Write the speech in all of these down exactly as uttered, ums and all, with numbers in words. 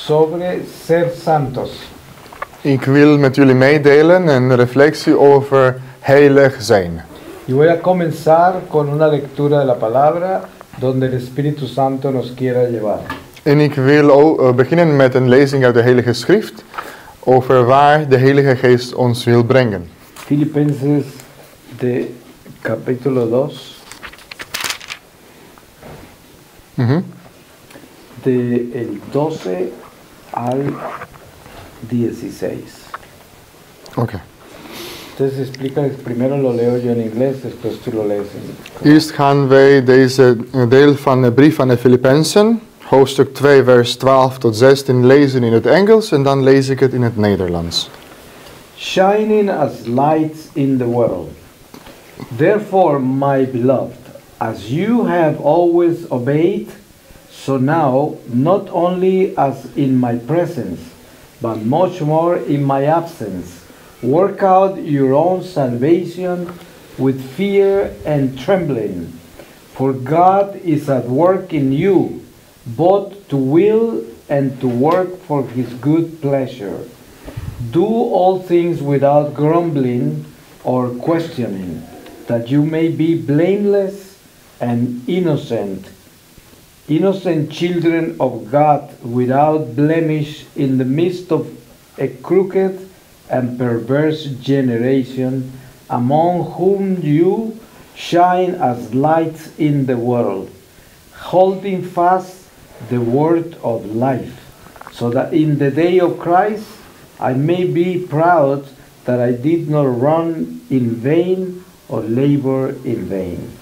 sobre ser santos. Ik wil met jullie meedelen een reflectie over heilig zijn. Y voy a comenzar con una lectura de la palabra donde el Espíritu Santo nos quiera llevar. En ik wil ook, uh, beginnen met een lezing uit de Heilige Schrift over waar de Heilige Geest ons wil brengen. Filipenses de capítulo dos, Mm-hmm. de el doce al dieciséis. Oké. Okay. Entonces explica, primero lo leo yo en inglés, después tú lo lees en inglés. Eerst gaan wij deze deel van de brief aan de Filippenzen, hoofdstuk twee, vers twaalf tot zestien, lezen in het Engels en dan lees ik het in het Nederlands. Shining as lights in the world. Therefore, my beloved, as you have always obeyed, so now, not only as in my presence, but much more in my absence, work out your own salvation with fear and trembling. For God is at work in you, both to will and to work for his good pleasure. Do all things without grumbling or questioning, that you may be blameless and innocent, innocent children of God without blemish in the midst of a crooked and perverse generation, among whom you shine as lights in the world, holding fast the word of life, so that in the day of Christ I may be proud that I did not run in vain or labor in vain.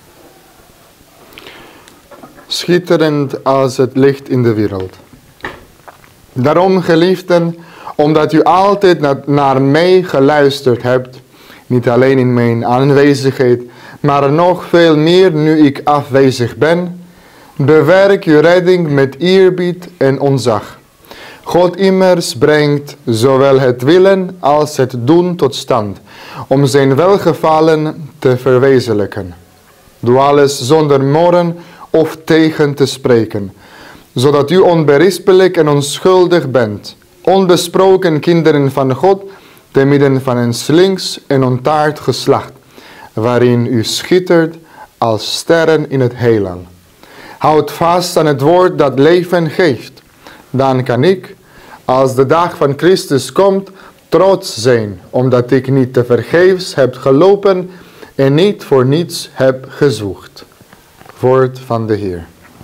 Schitterend als het licht in de wereld. Daarom, geliefden, omdat u altijd na- naar mij geluisterd hebt, niet alleen in mijn aanwezigheid, maar nog veel meer nu ik afwezig ben, bewerk uw redding met eerbied en ontzag. God immers brengt zowel het willen als het doen tot stand, om zijn welgevallen te verwezenlijken. Doe alles zonder morren of tegen te spreken, zodat u onberispelijk en onschuldig bent, onbesproken kinderen van God, te midden van een slinks en ontaard geslacht, waarin u schittert als sterren in het heelal. Houd vast aan het woord dat leven geeft. Dan kan ik, als de dag van Christus komt, trots zijn, omdat ik niet tevergeefs heb gelopen en niet voor niets heb gezwoegd. Woord van de Heer.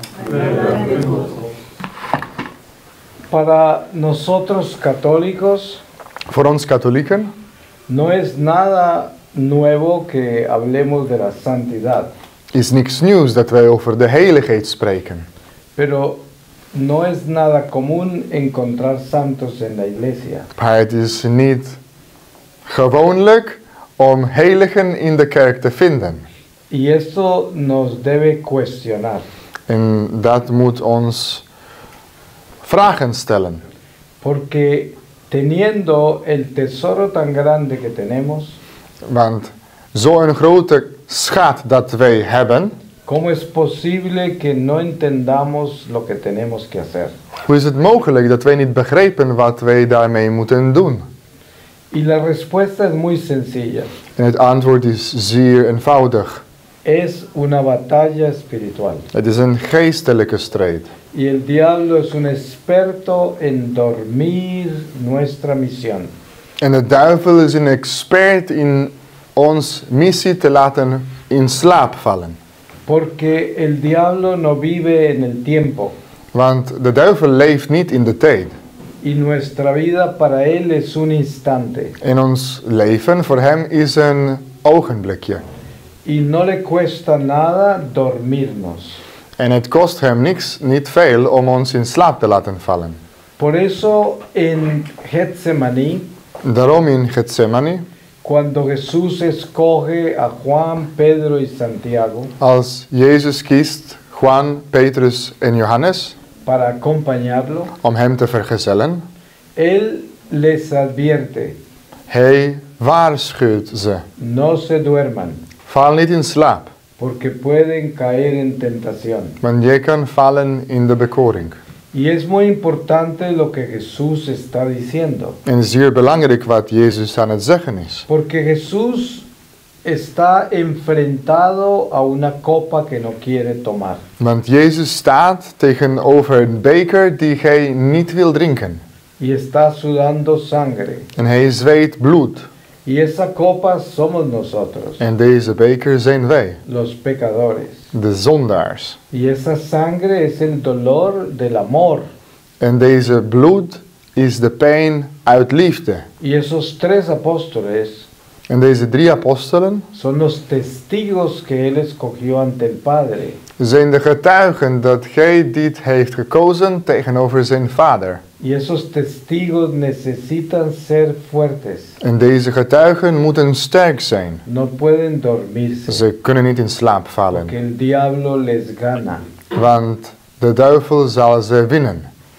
Para nosotros católicos, Voor ons katholieken no es nada nuevo que hablemos de la santidad, is niks nieuws dat wij over de heiligheid spreken. pero no es nada común encontrar santos en la iglesia. Maar het is niet gewoonlijk om heiligen in de kerk te vinden. Y esto nos debe cuestionar, En dat moet ons vragen stellen. porque teniendo el tesoro tan grande que tenemos, Want zo'n grote schat dat wij hebben, ¿cómo es posible que no entendamos lo que tenemos que hacer? hoe is het mogelijk dat wij niet begrijpen wat wij daarmee moeten doen? Y la respuesta es muy sencilla. En het antwoord is zeer eenvoudig. Es una batalla espiritual. Het is een geestelijke strijd. Y el diablo es un experto en dormir nuestra misión. En de duivel is een expert in ons missie te laten in slaap vallen. Porque el diablo no vive en el tiempo. Want de duivel leeft niet in de tijd. Y nuestra vida para él es un instante. En ons leven voor hem is een ogenblikje. Y no le cuesta nada dormirnos. En het kost hem niks, niet veel om ons in slaap te laten vallen. Por eso en Getsemaní, Daarom in Gethsemane, cuando Jesús escoge a Juan, Pedro y Santiago als Jezus kiest Juan, Petrus en Johannes para acompañarlo, om hem te vergezellen, él les advierte, hij waarschuwt ze. no se duerman, Val niet in slaap, porque pueden caer en tentación. want je kan vallen in de bekoring. Y es muy importante lo que Jesús está diciendo, En zeer belangrijk wat Jezus aan het zeggen is. porque Jesús está enfrentado a una copa que no quiere tomar. Want Jezus staat tegenover een beker die hij niet wil drinken. Y está sudando sangre. En hij zweet bloed. Y esa copa somos nosotros, En deze beker zijn wij, los pecadores. de zondaars. Y esa sangre es el dolor del amor. En deze bloed is de pijn uit liefde. Y esos tres apóstoles En deze drie apostelen son los testigos que Él escogió ante el Padre. zijn de getuigen dat hij dit heeft gekozen tegenover zijn vader. Y esos testigos necesitan ser fuertes. En deze getuigen moeten sterk zijn. No pueden dormirse, Ze kunnen niet in slaap vallen, porque el diablo les gana. want de duivel zal ze winnen.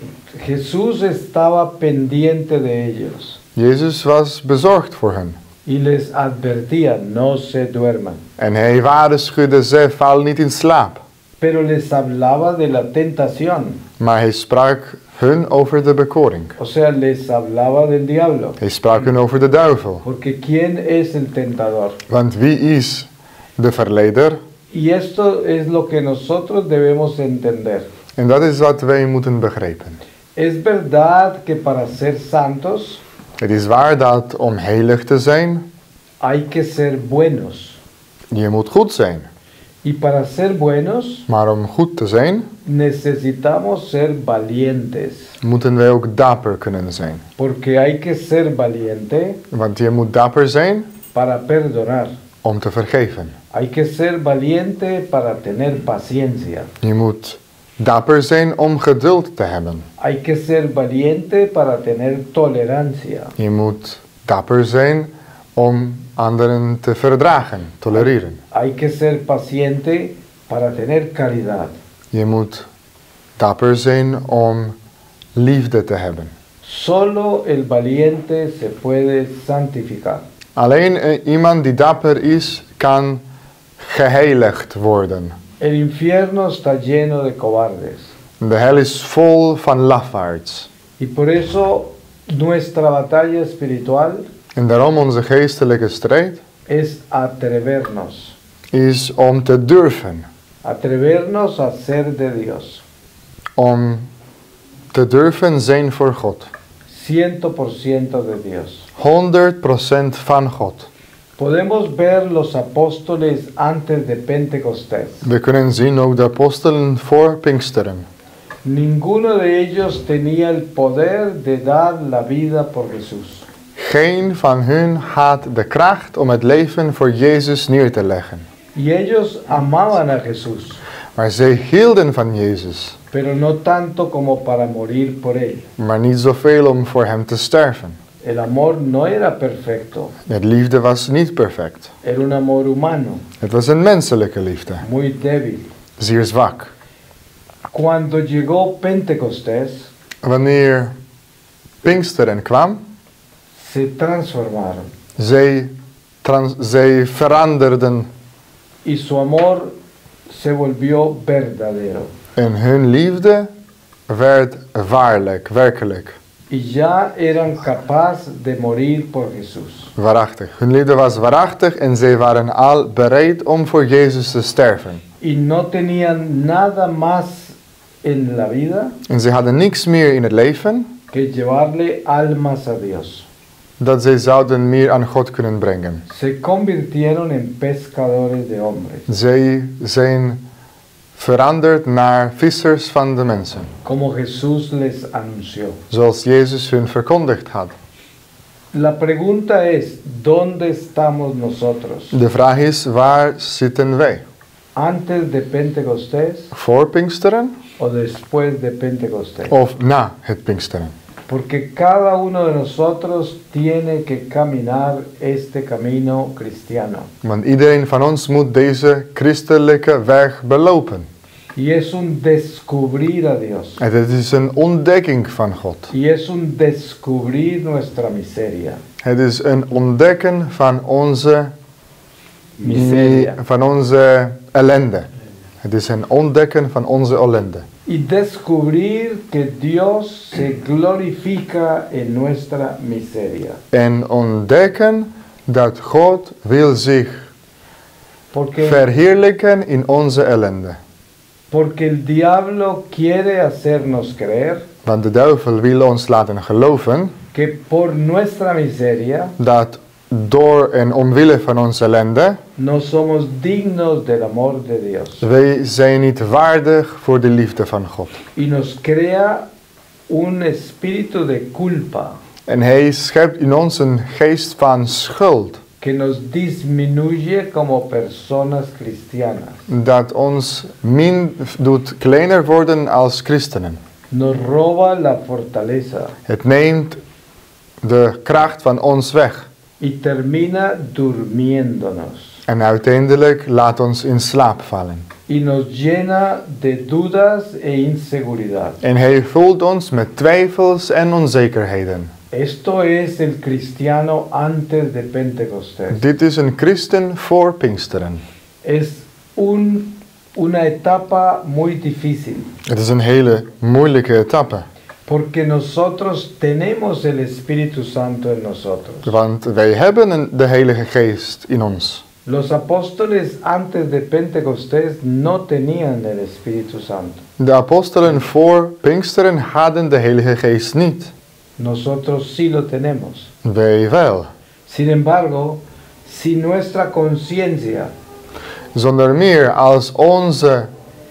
Jesús estaba pendiente de ellos Jezus was bezorgd voor hen. y les advertía, no se duerman. En hij waarschuwde ze, val niet in slaap. Pero les hablaba de la tentación, Maar hij sprak hun over de bekoring. o sea, les hablaba del diablo. Hij sprak hun over de duivel. Porque ¿quién es el tentador? Want wie is de verleider? Y esto es lo que nosotros debemos entender. En dat is wat wij moeten begrijpen. Es verdad que para ser santos Het is waar dat om heilig te zijn, hay que ser buenos. je moet goed zijn. Y para ser buenos Maar om goed te zijn, necesitamos ser valientes. moeten wij ook dapper kunnen zijn. Porque hay que ser valiente Want je moet dapper zijn para perdonar. om te vergeven. Hay que ser valiente para tener paciencia. Je moet dapper zijn om geduld te hebben. Hay que ser valiente para tener tolerancia. Je moet dapper zijn om anderen te verdragen, tolereren. Hay que ser paciente para tener caridad. Je moet dapper zijn om liefde te hebben. Solo el valiente se puede santificar. Alleen eh, iemand die dapper is, kan geheiligd worden. El infierno está lleno de cobardes. De hel is vol van lafaards. Y por eso nuestra batalla espiritual En daarom onze geestelijke strijd es atrevernos. is om te durven. Atrevernos a ser de Dios. Om te durven zijn voor God. Ciento por ciento de Dios. honderd procent van God. Podemos ver los apóstoles antes de Pentecostés. We kunnen zien ook de apostelen voor Pinksteren. Ninguno de ellos tenía el poder de dar la vida por Jesús. Geen van hun had de kracht om het leven voor Jezus neer te leggen. Y ellos amaban a Jesús, Maar zij hielden van Jezus. pero no tanto como para morir por él. Maar niet zoveel om voor hem te sterven. El amor no era perfecto, Het liefde was niet perfect. era un amor humano, Het was een menselijke liefde. muy débil. Zeer zwak. Cuando llegó Pentecostés, Wanneer Pinksteren kwam, se transformaron zij, trans, zij veranderden y su amor se volvió verdadero. en hun liefde werd waarlijk, werkelijk. Y ya eran capaces de morir por Jesús. Waarachtig. Hun liefde was waarachtig en zij waren al bereid om voor Jezus te sterven. Y no tenían nada más en la vida En zij hadden niks meer in het leven que llevarle almas a Dios. dat zij zouden meer aan God kunnen brengen. Se convirtieron en pescadores de hombres, Zij zijn veranderd naar vissers van de mensen. como Jesús les anunció. Zoals Jezus hun verkondigd had. La pregunta es, ¿dónde estamos nosotros? De vraag is, waar zitten wij? ¿Antes de Pentecostés Voor Pinksteren o después de Pentecostés? of na het Pinksteren? Porque cada uno de nosotros tiene que caminar este camino cristiano. Want iedereen van ons moet deze christelijke weg belopen. Y es un descubrir a Dios. En het is een ontdekking van God. Y es un descubrir nuestra miseria. Het is een ontdekken van onze, Miseria. van onze ellende. Het is een ontdekken van onze ellende. y descubrir que Dios se glorifica en nuestra miseria. En ontdekken dat God wil zich Porque, verheerlijken in onze ellende. porque el diablo quiere hacernos creer Want de duivel wil ons laten geloven que por nuestra miseria dat door en omwille van onze ellende no somos dignos del amor de Dios. wij zijn niet waardig voor de liefde van God. Y nos crea un espíritu de culpa En hij schept in ons een geest van schuld. que nos disminuye como personas cristianas. Dat ons min doet kleiner worden als christenen. Nos roba la fortaleza Het neemt de kracht van ons weg. y termina durmiéndonos. En uiteindelijk laat ons in slaap vallen. Y nos llena de dudas e inseguridad. En hij vult ons met twijfels en onzekerheden. Esto es el cristiano antes de Pentecostés. Dit is een christen voor Pinksteren. Es un, una etapa muy difícil. Het is een hele moeilijke etappe. Porque nosotros tenemos el Espíritu Santo en nosotros. Want wij hebben een- de Heilige Geest in ons. Los apóstoles antes de Pentecostés no tenían el Espíritu Santo. De apostelen voor Pinksteren hadden de Heilige Geest niet. Nosotros sí lo tenemos. Wij wel. Sin embargo, si nuestra conciencia Zonder meer als onze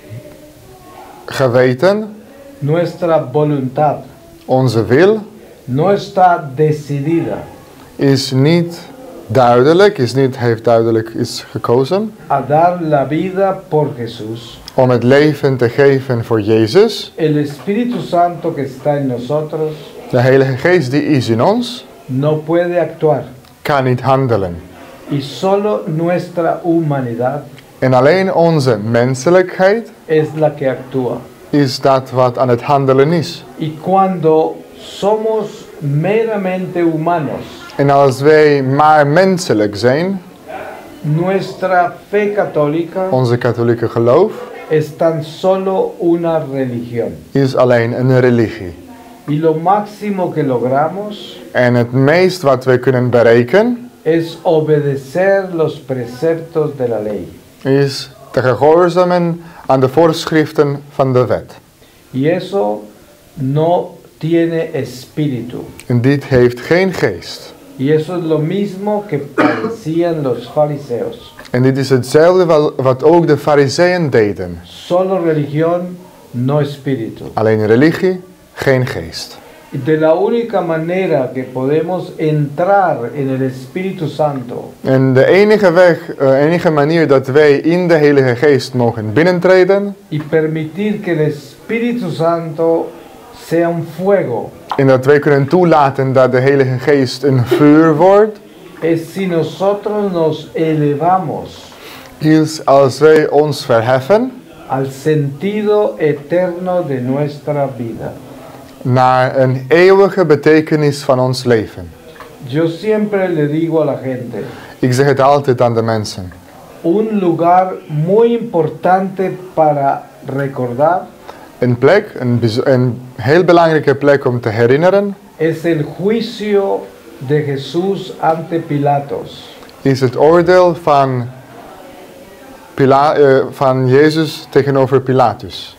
geweten, nuestra voluntad onze wil, no está decidida is niet duidelijk, is niet, heeft duidelijk is gekozen a dar la vida por Jesús, om het leven te geven voor Jezus. el Espíritu Santo que está en nosotros De Heilige Geest die is in ons, no puede actuar kan niet handelen. y solo nuestra humanidad En alleen onze menselijkheid es la que actúa. is dat wat aan het handelen is. Y cuando somos meramente humanos, En als wij maar menselijk zijn, nuestra fe católica onze katholieke geloof, es tan solo una religión. is alleen een religie. Y lo máximo que logramos En het meest wat wij kunnen bereiken, es obedecer los preceptos de la ley. is te gehoorzamen aan de voorschriften van de wet. Y eso no tiene espíritu. En dit heeft geen geest. Y eso es lo mismo que padecían los fariseos. En dit is hetzelfde wat, wat ook de fariseeën deden. Solo religión, no espíritu. Alleen religie, geen geest. Y de la única manera que podemos entrar en el Espíritu Santo En de enige weg, uh, enige manier dat wij in de Heilige Geest mogen binnentreden, y permitir que el Espíritu Santo sea un fuego, en dat wij kunnen toelaten dat de Heilige Geest een vuur wordt, es si nosotros nos elevamos is als wij ons verheffen al sentido eterno de nuestra vida. naar een eeuwige betekenis van ons leven. Yo siempre le digo a la gente, Ik zeg het altijd aan de mensen. un lugar muy importante para recordar Een plek, een, bijz- een heel belangrijke plek om te herinneren, es el juicio de Jesús ante Pilatos. is het oordeel van, Pila, eh, van Jezus tegenover Pilatus.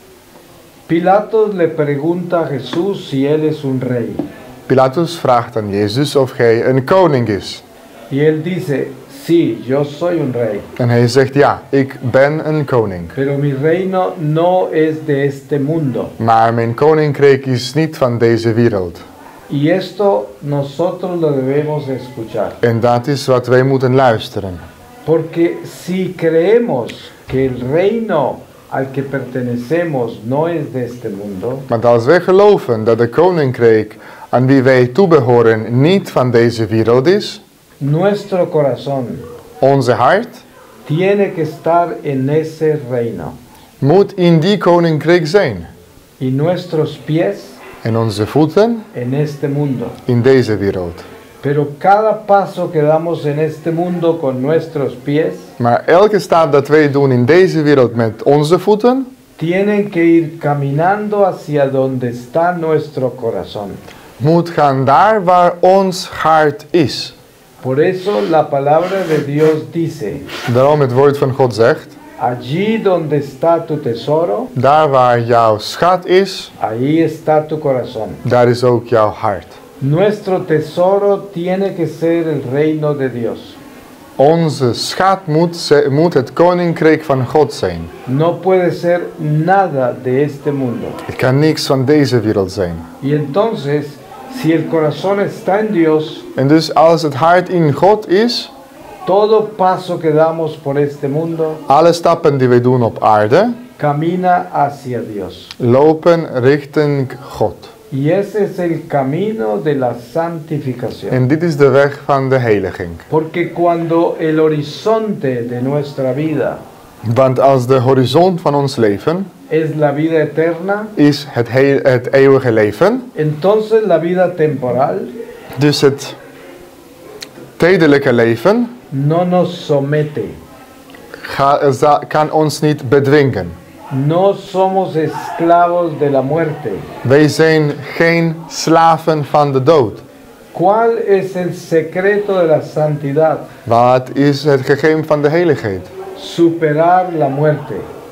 Pilatos le pregunta a Jesús si él es un rey. Pilatus vraagt aan Jezus of hij een koning is. Y él dice, sí, yo soy un rey, En hij zegt ja, ik ben een koning. pero mi reino no es de este mundo. Maar mijn koninkrijk is niet van deze wereld. Y esto nosotros lo debemos escuchar. En dat is wat wij moeten luisteren. Porque si creemos que el reino al que pertenecemos no es de este mundo, Want als wij geloven dat de koninkrijk aan wie wij toebehoren niet van deze wereld is, nuestro corazón onze hart tiene que estar en ese reino. moet in die koninkrijk zijn. Y nuestros pies En onze voeten en este mundo. in deze wereld. Pero cada paso que damos en este mundo con nuestros pies Maar elke stap dat wij doen in deze wereld met onze voeten, tienen que ir caminando hacia donde está nuestro corazón. Moet gaan daar waar ons hart is. Por eso la palabra de Dios dice, Daarom het woord van God zegt, allí donde está tu tesoro, daar waar jouw schat is, ahí está tu corazón. daar is ook jouw hart. Nuestro tesoro tiene que ser el reino de Dios. Onze schat moet, ze- moet het koninkrijk van God zijn. No puede ser nada de este mundo. Het kan niks van deze wereld zijn. Y entonces, si el corazón está en Dios, En dus als het hart in God is, todo paso que damos por este mundo alle stappen die wij doen op aarde, camina hacia Dios. lopen richting God. Y ese es el camino de la santificación. En dit is de weg van de heiliging. Porque cuando el horizonte de nuestra vida Want als de horizon van ons leven es la vida eterna, is het, heel, het eeuwige leven, entonces la vida temporal dus het tijdelijke leven no nos somete. ga, za- kan ons niet bedwingen. No somos esclavos de la muerte. Wij zijn geen slaven van de dood. ¿Cuál es el secreto de la santidad? Wat is het geheim van de heiligheid? Superar la muerte.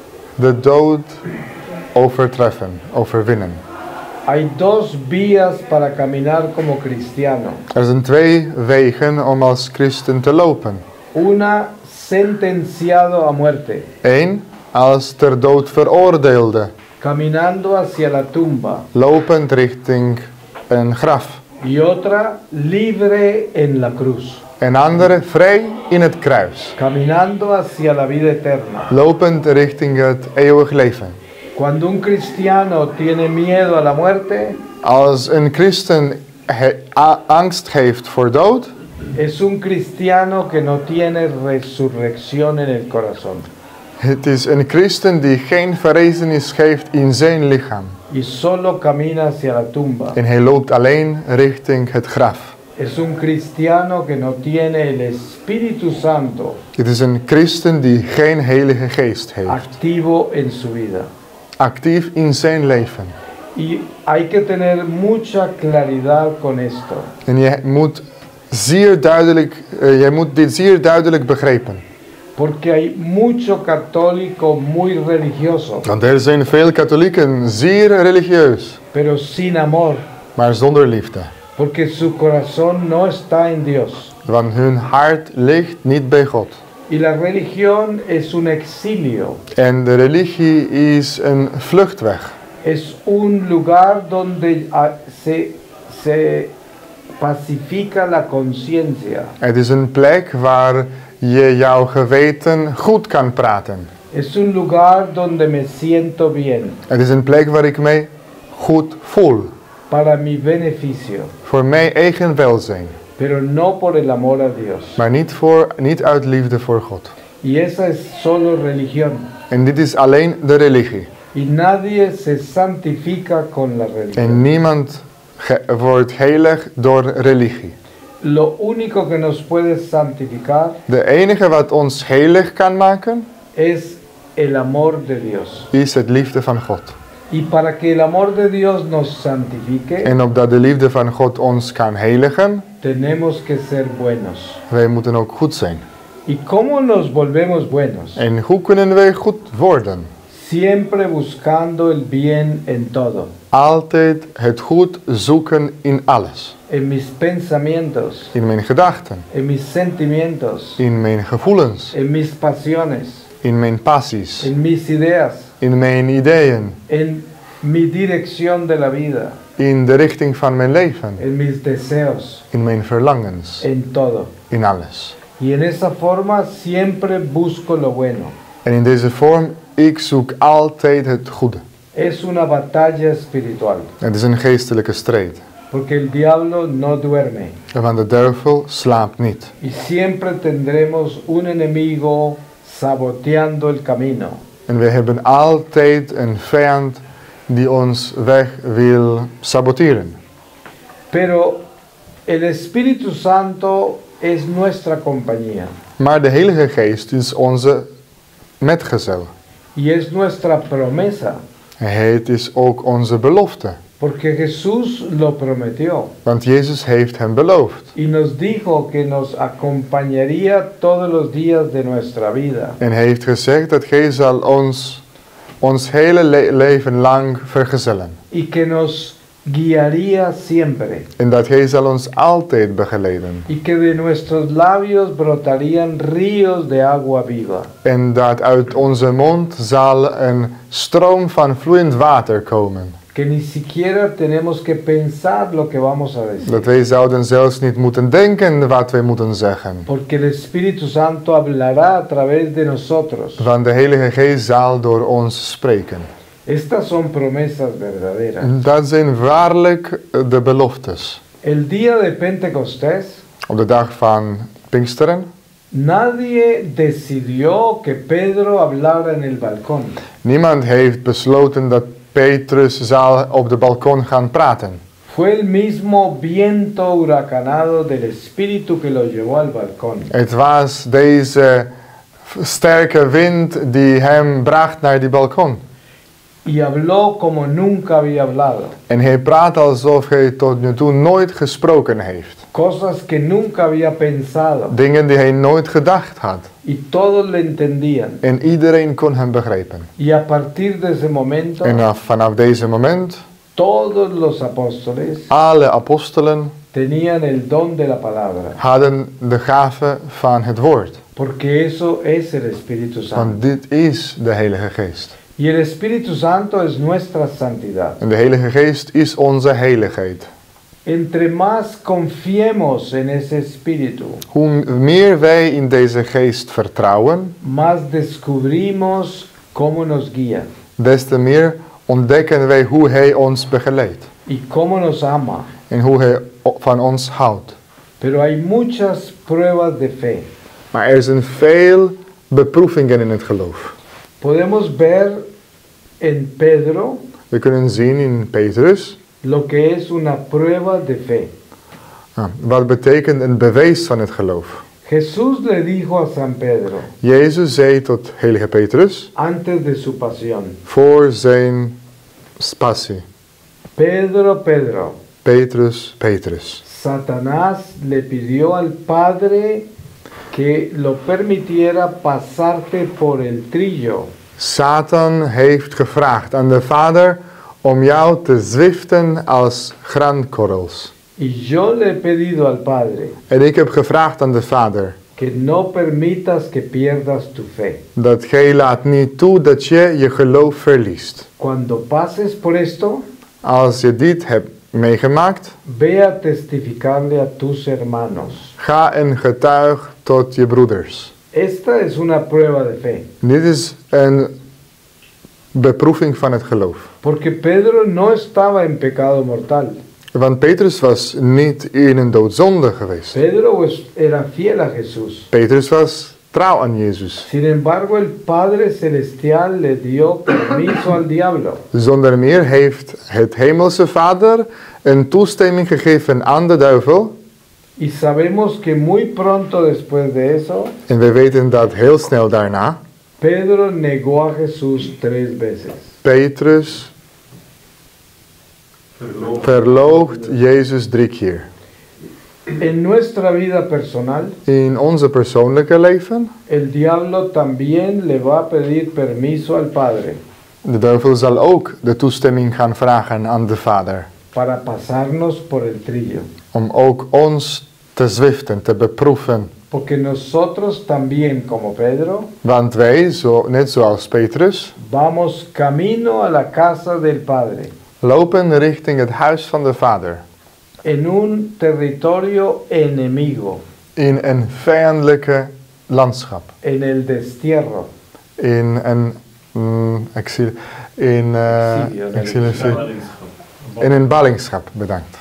De dood overtreffen, overwinnen. Hay dos vías para caminar como cristiano. Er zijn twee wegen om als christen te lopen. Una, sentenciado a muerte, Eén, als ter dood veroordeelde, caminando hacia la tumba. lopend richting een graf. Y otra, libre en la cruz, En andere, vrij in het kruis, caminando hacia la vida eterna. lopend richting het eeuwig leven. Cuando un cristiano tiene miedo a la muerte, Als een christen he- a- angst heeft voor dood, es un cristiano que no tiene resurrección en el corazón. het is een christen die geen verrezenis geeft in zijn lichaam. Y solo camina hacia la tumba. En hij loopt alleen richting het graf. Es un cristiano que no tiene el Espíritu Santo Het is een christen die geen heilige geest heeft. activo en su vida. Actief in zijn leven. Y hay que tener mucha claridad con esto, En je moet zeer duidelijk, uh, je moet dit zeer duidelijk begrijpen. porque hay mucho católico muy religioso, Want er zijn veel katholieken zeer religieus, pero sin amor, maar zonder liefde. porque su corazón no está en Dios. Want hun hart ligt niet bij God. Y la religión es un exilio, En de religie is een vluchtweg. es un lugar donde ah, se, se pacifica la conciencia. Het is een plek waar je jouw geweten goed kan praten. Es un lugar donde me siento bien, Het is een plek waar ik mij goed voel. para mi beneficio, Voor mijn eigen welzijn. pero no por el amor a Dios. Maar niet, voor, niet uit liefde voor God. Y esa es solo religión. En dit is alleen de religie. Y nadie se santifica con la religión. En niemand ge- wordt heilig door religie. Lo único que nos puede santificar De enige wat ons heilig kan maken, es el amor de Dios. is het liefde van God. Y para que el amor de Dios nos santifique, En opdat de liefde van God ons kan heiligen, tenemos que ser buenos. wij moeten ook goed zijn. ¿Y cómo nos volvemos buenos? En hoe kunnen wij goed worden? Siempre buscando el bien en todo. Altijd het goed zoeken in alles. En mis pensamientos, In mijn gedachten, en mis sentimientos, in mijn gevoelens, en mis pasiones, in mijn passies, en mis ideas, in mijn ideeën, en mi dirección de la vida, in de richting van mijn leven, en mis deseos, in mijn verlangens, en todo. in alles. Y en esa forma siempre busco lo bueno. En in deze vorm, ik zoek altijd het goede. Es una batalla espiritual, Het is een geestelijke strijd. porque el diablo no duerme. Want de duivel slaapt niet. Y siempre tendremos un enemigo saboteando el camino. En we hebben altijd een vijand die ons weg wil saboteren. Pero el Espíritu Santo es nuestra compañía. Maar de Heilige Geest is onze metgezel. Y es nuestra promesa, Het is ook onze belofte. porque Jesús lo prometió Want Jezus heeft hem beloofd. y nos dijo que nos acompañaría todos los días de nuestra vida. En hij heeft gezegd dat hij zal ons, ons hele le- leven lang vergezellen. Y que nos guiaría siempre. En dat hij zal ons altijd begeleiden. Y que de nuestros labios brotarían ríos de agua viva. En dat uit onze mond zal een stroom van vloeiend water komen. Que ni siquiera tenemos que pensar lo que vamos a decir. Dat wij zouden zelfs niet moeten denken wat wij moeten zeggen. Porque el Espíritu Santo hablará a través de nosotros. Want de Heilige Geest zal door ons spreken. Estas son promesas verdaderas. En dat zijn waarlijk de beloftes. El día de Pentecostés, Op de dag van Pinksteren. nadie decidió que Pedro hablara en el balcón. Niemand heeft besloten dat Petrus zal op de balkon gaan praten. Fue el mismo viento huracanado del Espíritu que lo llevó al balcón. Het was deze sterke wind die hem bracht naar die balkon. Y habló como nunca había hablado. En hij praat alsof hij tot nu toe nooit gesproken heeft. Cosas que nunca había pensado. Dingen die hij nooit gedacht had. Y todos le entendían. En iedereen kon hem begrijpen. Y a partir de ese momento, En af- vanaf deze moment, todos los apóstoles alle apostelen tenían el don de la palabra. hadden de gave van het woord. Porque eso es el Espíritu Santo. Want dit is de Heilige Geest. Y el Espíritu Santo es nuestra santidad. En de Heilige Geest is onze heiligheid. Entre más confiemos en ese Espíritu, Hoe meer wij in deze geest vertrouwen, más descubrimos cómo nos guía des te meer ontdekken wij hoe hij ons begeleidt. y cómo nos ama. En hoe hij o- van ons houdt. Pero hay muchas pruebas de fe. Maar er zijn veel beproevingen in het geloof. Podemos ver en Pedro We kunnen zien in Petrus, lo que es una prueba de fe. ah, wat betekent een bewijs van het geloof. Jesús le dijo a San Pedro, Jezus zei tot heilige Petrus, antes de su pasión, voor zijn passie. Pedro, Pedro, Petrus, Petrus. Satanás le pidió al Padre que lo permitiera pasarte por el trillo. Satan heeft gevraagd aan de Vader om jou te zwiften als graankorrels. Y yo le he pedido al Padre En ik heb gevraagd aan de Vader que no permitas que pierdas tu fe. dat gij laat niet toe dat je je geloof verliest. Cuando pases por esto, Als je dit hebt meegemaakt, ve a testificarle a tus hermanos. ga en getuig tot je broeders. Esta es una prueba de fe, Dit is een beproeving van het geloof. porque Pedro no estaba en pecado mortal. Want Petrus was niet in een doodzonde geweest. Pedro es- era fiel a Jesús. Petrus was trouw aan Jezus. Sin embargo, el Padre Celestial le dio permiso al diablo. Zonder meer heeft het hemelse Vader een toestemming gegeven aan de duivel. Y sabemos que muy pronto después de eso, En we weten dat heel snel daarna Pedro negó a Jesús tres veces. Petrus verloogt Jezus drie keer. En nuestra vida personal, In onze persoonlijke leven, el diablo también le va a pedir permiso al Padre de duivel zal ook de toestemming gaan vragen aan de Vader. para pasarnos por el trillo. Om ook ons te zwiften, te beproeven. Porque nosotros también, como Pedro, Want wij, zo, net zoals Petrus, vamos camino a la casa del Padre, lopen richting het huis van de Vader. en un territorio enemigo, In een vijandelijke landschap. en el destierro. In een mm, exil, in, eh, Exilio, nee. exil, exil- in een ballingschap, bedankt.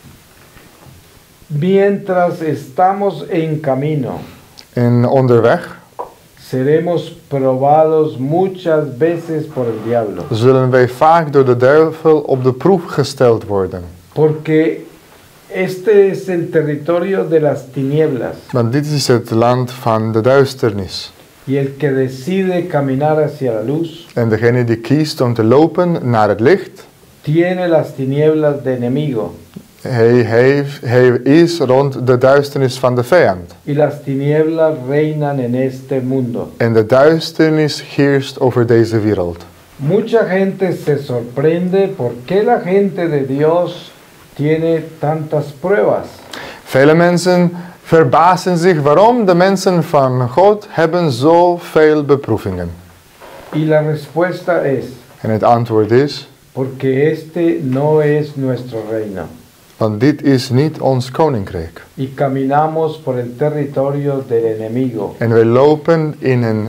Mientras estamos en camino, En onderweg seremos probados muchas veces por el diablo, zullen wij vaak door de duivel op de proef gesteld worden. porque este es el territorio de las tinieblas. Want dit is het land van de duisternis. Y el que decide caminar hacia la luz En degene die kiest om te lopen naar het licht, tiene las tinieblas de enemigo, hij, heeft, hij is rond de duisternis van de vijand. y las tinieblas reinan en este mundo. En de duisternis heerst over deze wereld. Mucha gente se sorprende por qué la gente de Dios tiene tantas pruebas. Vele mensen verbazen zich waarom de mensen van God hebben zoveel beproevingen. Y la respuesta es, En het antwoord is, porque este no es nuestro reino. want dit is niet ons koninkrijk. Y caminamos por el territorio del enemigo. En wij lopen, in een,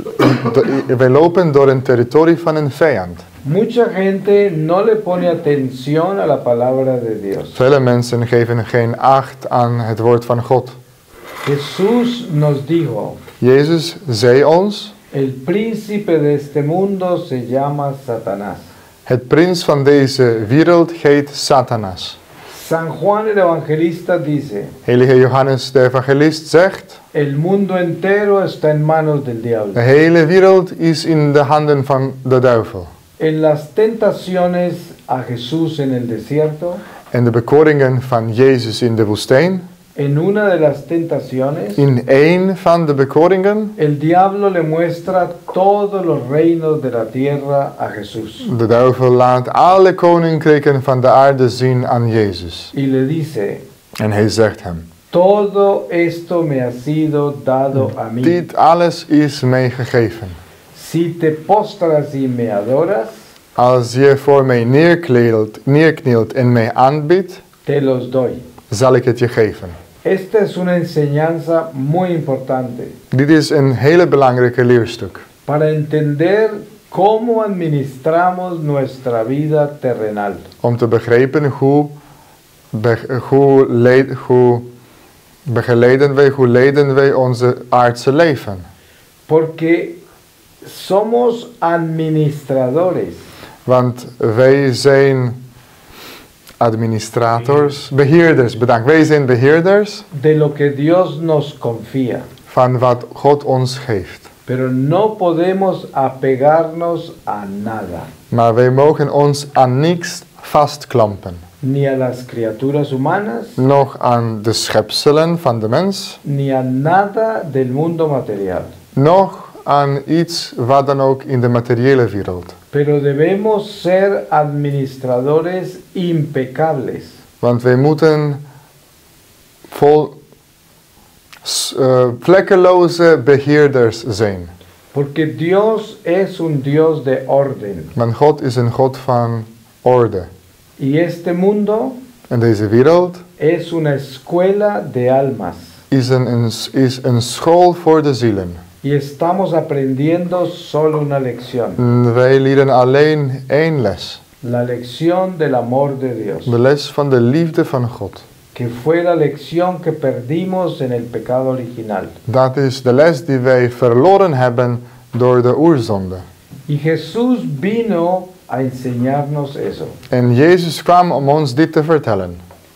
in- wij lopen door een territorie van een vijand. Mucha gente no le pone atención a la palabra de Dios. Vele mensen geven geen acht aan het woord van God. Jesús nos dijo, Jezus zei ons, el príncipe de este mundo se llama Satanás. het prins van deze wereld heet Satanas. San Juan el Evangelista dice, Heilige Johannes de evangelist zegt, el mundo entero está en manos del de diablo. hele wereld is in de handen van de duivel. En las tentaciones a Jesús en el desierto, En de bekoringen van Jezus in de woestijn, en una de las tentaciones, in één van de bekoringen, el diablo le muestra todos los reinos de la tierra a Jesús. de duivel laat alle koninkrijken van de aarde zien aan Jezus. Y le dice, En hij zegt hem, todo esto me ha sido dado a mí. dit alles is mij gegeven. Si te postras y me adoras, Als je voor mij neerknielt, neerknielt en mij aanbiedt, te los doy. zal ik het je geven. Esta es una enseñanza muy importante Dit is een hele belangrijke leerstuk. para entender cómo administramos nuestra vida terrenal. Om te begrijpen hoe, be, hoe, leid, hoe begeleiden wij, hoe leiden wij onze aardse leven. Porque somos administradores Want wij zijn administrators, beheerders, bedankt. Wij zijn beheerders de lo que Dios nos confía. van wat God ons geeft. Pero no podemos apegarnos a nada, Maar wij mogen ons aan niks vastklampen. ni a las criaturas humanas, Nog aan de schepselen van de mens, ni a nada del mundo material. nog aan iets wat dan ook in de materiële wereld. Pero debemos ser administradores impecables, Want wij moeten vol s- uh, vlekkeloze beheerders zijn. porque Dios es un Dios de orden. Want God is een God van orde. Y este mundo En deze wereld es una escuela de almas. is een, een, is een school voor de zielen. Y estamos aprendiendo solo una lección, En wij leren alleen één les. la lección del amor de Dios, De les van de liefde van God. que fue la lección que perdimos en el pecado original. Dat is de les die wij verloren hebben door de oerzonde. Y Jesús vino a enseñarnos eso. En Jezus kwam om ons dit te vertellen.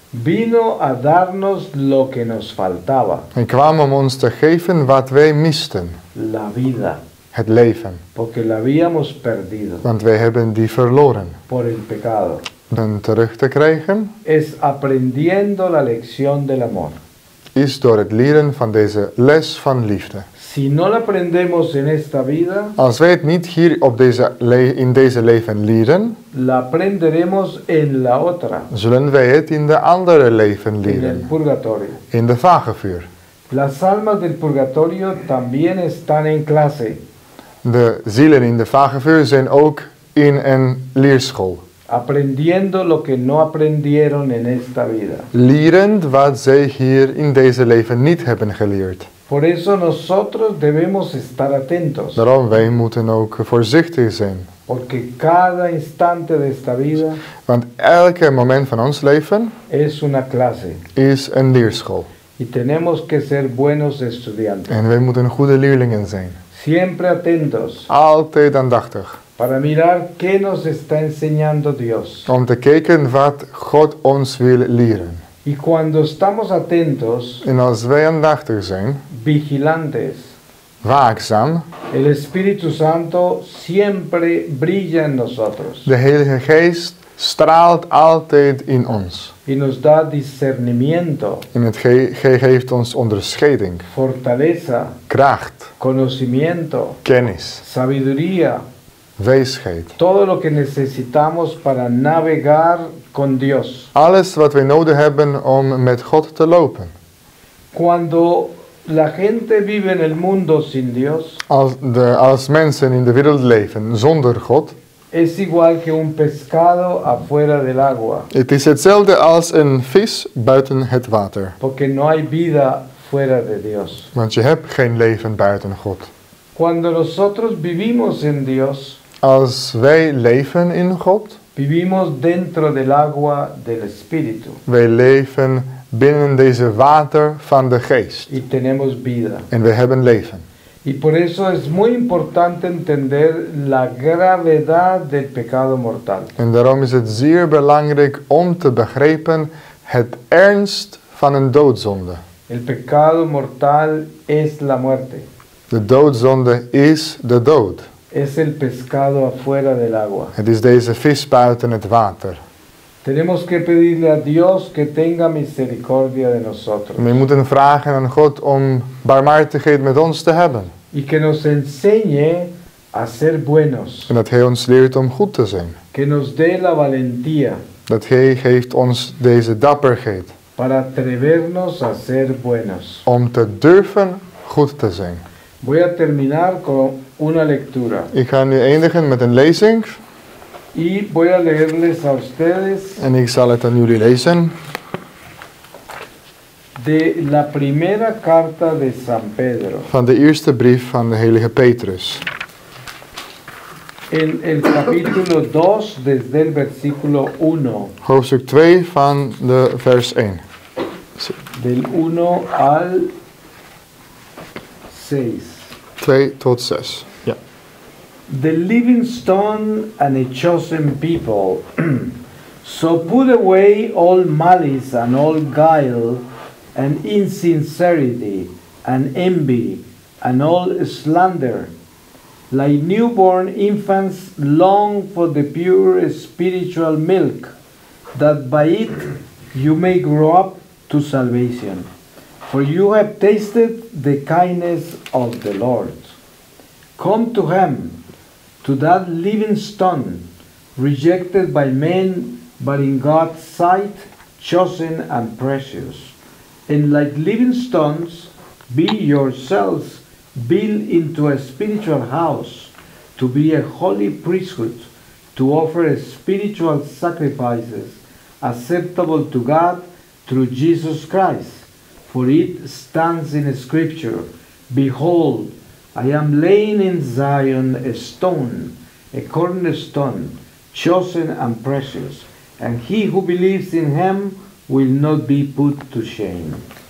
Vino a darnos lo que nos faltaba, Hij kwam om ons te geven wat wij misten. la vida, Het leven. porque la habíamos perdido Want wij hebben die verloren. por el pecado. En terug te krijgen Es aprendiendo la lección del amor. is door het leren van deze les van liefde. Si no la aprendemos en esta vida, Als wij het niet hier op deze le- in deze leven leren, la aprenderemos en la otra, zullen wij het in de andere leven en el leren. purgatorio. In de vagevuur. Las almas del purgatorio también están en clase, De zielen in de vagevuur zijn ook in een leerschool. aprendiendo lo que no aprendieron en esta vida. Lerend wat zij hier in deze leven niet hebben geleerd. Por eso nosotros debemos estar atentos, Daarom wij moeten ook voorzichtig zijn. porque cada instante de esta vida Want elke moment van ons leven es una clase is een leerschool. y tenemos que ser buenos estudiantes, En wij moeten goede leerlingen zijn. siempre atentos Altijd aandachtig. para mirar qué nos está enseñando Dios. Om te kijken wat God ons wil leren. Y cuando estamos atentos, En als wij aandachtig zijn, vigilantes, waakzaam. El Espíritu Santo siempre brilla en nosotros De Heilige Geest straalt altijd in ons. y nos da discernimiento, En het ge ge geeft ons onderscheiding, fortaleza, kracht, conocimiento, kennis, sabiduría, wijsheid. todo lo que necesitamos para navegar con Dios. Alles wat wij nodig hebben om met God te lopen. Cuando la gente vive en el mundo sin Dios, Als, de, als mensen in de wereld leven zonder God, es igual que un pescado afuera del agua, het is hetzelfde als een vis buiten het water. porque no hay vida fuera de Dios. Want je hebt geen leven buiten God. Cuando nosotros vivimos en Dios, Als wij leven in God, vivimos dentro del agua del Espíritu wij leven binnen deze water van de geest. y tenemos vida. En we hebben leven. Y por eso es muy importante entender la gravedad del pecado mortal. En daarom is het zeer belangrijk om te begrijpen het ernst van een doodzonde. El pecado mortal es la muerte, De doodzonde is de dood. es el pescado afuera del agua. Het is deze vis buiten het water. Tenemos que pedirle a Dios que tenga misericordia de nosotros En we moeten vragen aan God om barmhartigheid met ons te hebben. y que nos enseñe a ser buenos, En dat Hij ons leert om goed te zijn. que nos dé la valentía Dat Hij geeft ons deze dapperheid. para atrevernos a ser buenos. Om te durven goed te zijn. Voy a terminar con una lectura Ik ga nu eindigen met een lezing. y voy a leerles a ustedes En ik zal het aan jullie lezen. de la primera carta de San Pedro, Van de eerste brief van de heilige Petrus. en el capítulo dos, desde el versículo uno, Hoofdstuk twee van de vers één. del uno al seis. twee tot zes. Ja. The living stone and a chosen people. So put away all malice and all guile and insincerity and envy and all slander. Like newborn infants, long for the pure spiritual milk, that by it you may grow up to salvation. For you have tasted the kindness of the Lord. Come to him, to that living stone, rejected by men, but in God's sight, chosen and precious. And like living stones, be yourselves built into a spiritual house, to be a holy priesthood, to offer spiritual sacrifices acceptable to God through Jesus Christ. For it stands in Scripture, Behold, I am laying in Zion a stone, a cornerstone, chosen and precious, and he who believes in him will not be put to shame.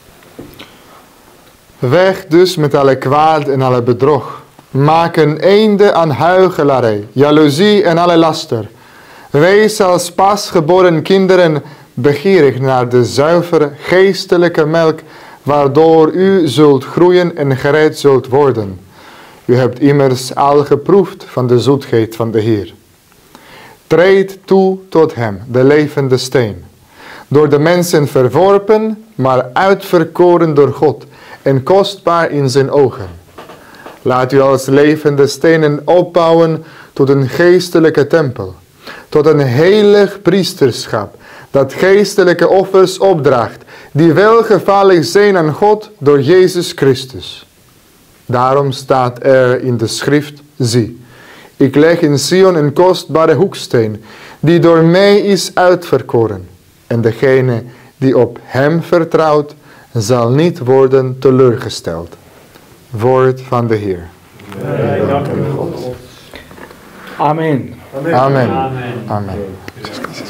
Weg dus met alle kwaad en alle bedrog. Maak een einde aan huichelarij, jaloezie en alle laster. Wees als pasgeboren kinderen begierig naar de zuivere geestelijke melk, waardoor u zult groeien en gereed zult worden. U hebt immers al geproefd van de zoetheid van de Heer. Treed toe tot hem, de levende steen. Door de mensen verworpen, maar uitverkoren door God en kostbaar in zijn ogen. Laat u als levende stenen opbouwen tot een geestelijke tempel, tot een heilig priesterschap, dat geestelijke offers opdraagt, die welgevallig zijn aan God door Jezus Christus. Daarom staat er in de schrift, zie, ik leg in Sion een kostbare hoeksteen, die door mij is uitverkoren. En degene die op hem vertrouwt, zal niet worden teleurgesteld. Woord van de Heer. Amen. Amen. Amen. Amen.